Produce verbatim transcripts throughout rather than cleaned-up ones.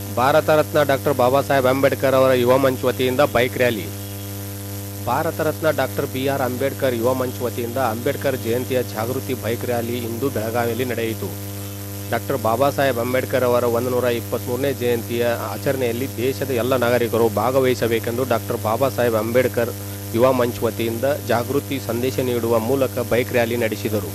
Bharat Ratna doctor Baba Saheb Ambedkar ಅವರ ಯುವ ಮಂಚ್ ವತಿಯಿಂದ bike rally. Bharat Ratna doctor B R Ambedkar Yuva Manch ವತಿಯಿಂದ ಅಂಬೇಡ್ಕರ್ ಜಯಂತಿಯ ಜಾಗೃತಿ ಬೈಕ್ ರ್ಯಾಲಿ ಇಂದು ಬೆಳಗಾವಿಯಲ್ಲಿ ನಡೆಯಿತು. ಡಾಕ್ಟರ್ ಬಾಬಾ ಸಾಹೇಬ್ ಅಂಬೇಡ್ಕರ್ ಅವರ ಒಂದು ನೂರ ಇಪ್ಪತ್ತ್ಮೂರನೇ ಜಯಂತಿಯ ಆಚರಣೆಯಲ್ಲಿ ದೇಶದ ಎಲ್ಲ ನಾಗರಿಕರು ಭಾಗವಹಿಸಬೇಕೆಂದು ಡಾಕ್ಟರ್ ಬಾಬಾ ಸಾಹೇಬ್ ಅಂಬೇಡ್ಕರ್ ಯುವ ಮಂಚ್ ವತಿಯಿಂದ ಜಾಗೃತಿ ಸಂದೇಶ ನೀಡುವ ಮೂಲಕ ಬೈಕ್ ರ್ಯಾಲಿ ನಡೆಸಿದರು.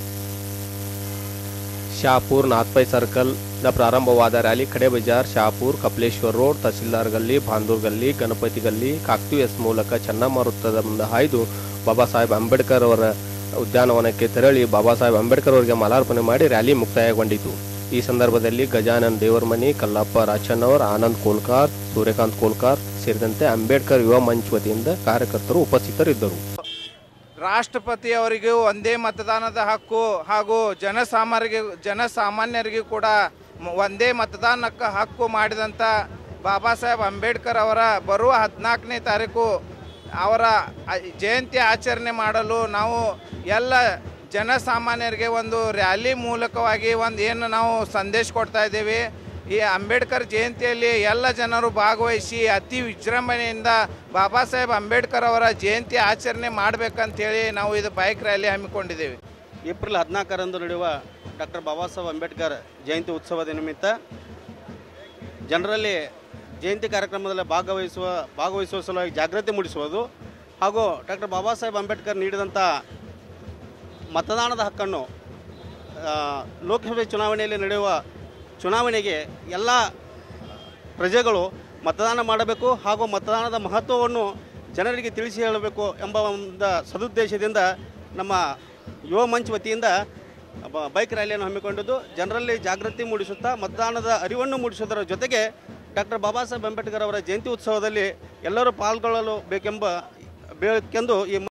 ಶಹಾಪುರ ನಾಥ್ಪೈ ಸರ್ಕಲ್ನ ಪ್ರಾರಂಭವಾದ ರ್ಯಾಲಿ ಕಡೆ ಬಜಾರ್, ಶಹಾಪುರ, ಕಪಿಲೇಶ್ವರ ರೋಡ್, ತಹಸೀಲ್ದಾರ್ ಗಲ್ಲಿ, ಭಾಂದೂರ್ ಗಲ್ಲಿ, ಗಣಪತಿ ಗಲ್ಲಿ, ಕಾಕ್ತಿವೆಸ್ ಮೂಲಕ ಚೆನ್ನಮ್ಮ ವೃತ್ತದ ಮುಂದೆ ಹಾಯ್ದು ಬಾಬಾ ಸಾಹೇಬ್ ಅಂಬೇಡ್ಕರ್ ಅವರ ಉದ್ಯಾನವನಕ್ಕೆ ತೆರಳಿ ಬಾಬಾ ಸಾಹೇಬ್ ಅಂಬೇಡ್ಕರ್ ಅವರಿಗೆ ಮಾಲಾರ್ಪಣೆ ಮಾಡಿ ರ್ಯಾಲಿ ಮುಕ್ತಾಯಗೊಂಡಿತು. ಈ ಸಂದರ್ಭದಲ್ಲಿ ಗಜಾನನ್ ದೇವರಮನಿ, ಕಲ್ಲಪ್ಪ ರಾಚನ್ನವರ್, ಆನಂದ್ ಕೋಲ್ಕಾರ್, ಸೂರ್ಯಕಾಂತ್ ಕೋಲ್ಕಾರ್ ಸೇರಿದಂತೆ ಅಂಬೇಡ್ಕರ್ ಯುವ ಮಂಚ್ ವತಿಯಿಂದ ಕಾರ್ಯಕರ್ತರು ಉಪಸ್ಥಿತರಿದ್ದರು. ರಾಷ್ಟ್ರಪತಿಯವರಿಗೂ ಒಂದೇ ಮತದಾನದ ಹಕ್ಕು ಹಾಗೂ ಜನಸಾಮಾನ್ಯರಿಗೆ ಜನಸಾಮಾನ್ಯರಿಗೂ ಕೂಡ ಒಂದೇ ಮತದಾನಕ್ಕೆ ಹಕ್ಕು ಮಾಡಿದಂಥ ಬಾಬಾ ಸಾಹೇಬ್ ಅಂಬೇಡ್ಕರ್ ಅವರ ಬರುವ ಹದಿನಾಲ್ಕನೇ ತಾರೀಕು ಅವರ ಜಯಂತಿ ಆಚರಣೆ ಮಾಡಲು ನಾವು ಎಲ್ಲ ಜನಸಾಮಾನ್ಯರಿಗೆ ಒಂದು ರ್ಯಾಲಿ ಮೂಲಕವಾಗಿ ಒಂದು ಏನು ನಾವು ಸಂದೇಶ ಕೊಡ್ತಾ ಇದ್ದೇವೆ. ಈ ಅಂಬೇಡ್ಕರ್ ಜಯಂತಿಯಲ್ಲಿ ಎಲ್ಲ ಜನರು ಭಾಗವಹಿಸಿ ಅತಿ ವಿಜೃಂಭಣೆಯಿಂದ ಬಾಬಾ ಸಾಹೇಬ್ ಅಂಬೇಡ್ಕರ್ ಅವರ ಜಯಂತಿ ಆಚರಣೆ ಮಾಡಬೇಕಂತೇಳಿ ನಾವು ಇದು ಬೈಕ್ ರ್ಯಾಲಿ ಹಮ್ಮಿಕೊಂಡಿದ್ದೇವೆ. ಏಪ್ರಿಲ್ ಹದಿನಾಲ್ಕರಂದು ನಡೆಯುವ ಡಾಕ್ಟರ್ ಬಾಬಾ ಸಾಹೇಬ್ ಅಂಬೇಡ್ಕರ್ ಜಯಂತಿ ಉತ್ಸವದ ನಿಮಿತ್ತ ಜನರಲ್ಲಿ ಜಯಂತಿ ಕಾರ್ಯಕ್ರಮದಲ್ಲಿ ಭಾಗವಹಿಸುವ ಭಾಗವಹಿಸುವ ಸಲುವಾಗಿ ಜಾಗೃತಿ ಮೂಡಿಸುವುದು ಹಾಗೂ ಡಾಕ್ಟರ್ ಬಾಬಾ ಸಾಹೇಬ್ ಅಂಬೇಡ್ಕರ್ ನೀಡಿದಂಥ ಮತದಾನದ ಹಕ್ಕನ್ನು ಲೋಕಸಭೆ ಚುನಾವಣೆಯಲ್ಲಿ ನಡೆಯುವ ಚುನಾವಣೆಗೆ ಎಲ್ಲ ಪ್ರಜೆಗಳು ಮತದಾನ ಮಾಡಬೇಕು ಹಾಗೂ ಮತದಾನದ ಮಹತ್ವವನ್ನು ಜನರಿಗೆ ತಿಳಿಸಿ ಹೇಳಬೇಕು ಎಂಬ ಒಂದು ಸದುದ್ದೇಶದಿಂದ ನಮ್ಮ ಯುವ ಮಂಚ್ ವತಿಯಿಂದ ಬೈಕ್ ರ್ಯಾಲಿಯನ್ನು ಹಮ್ಮಿಕೊಂಡಿದ್ದು ಜನರಲ್ಲಿ ಜಾಗೃತಿ ಮೂಡಿಸುತ್ತಾ ಮತದಾನದ ಅರಿವನ್ನು ಮೂಡಿಸುವುದರ ಜೊತೆಗೆ ಡಾಕ್ಟರ್ ಬಾಬಾ ಸಾಹೇಬ್ ಅಂಬೇಡ್ಕರ್ ಅವರ ಜಯಂತಿ ಉತ್ಸವದಲ್ಲಿ ಎಲ್ಲರೂ ಪಾಲ್ಗೊಳ್ಳಲು ಬೇಕೆಂಬ ಬೇಕೆಂದು ಈ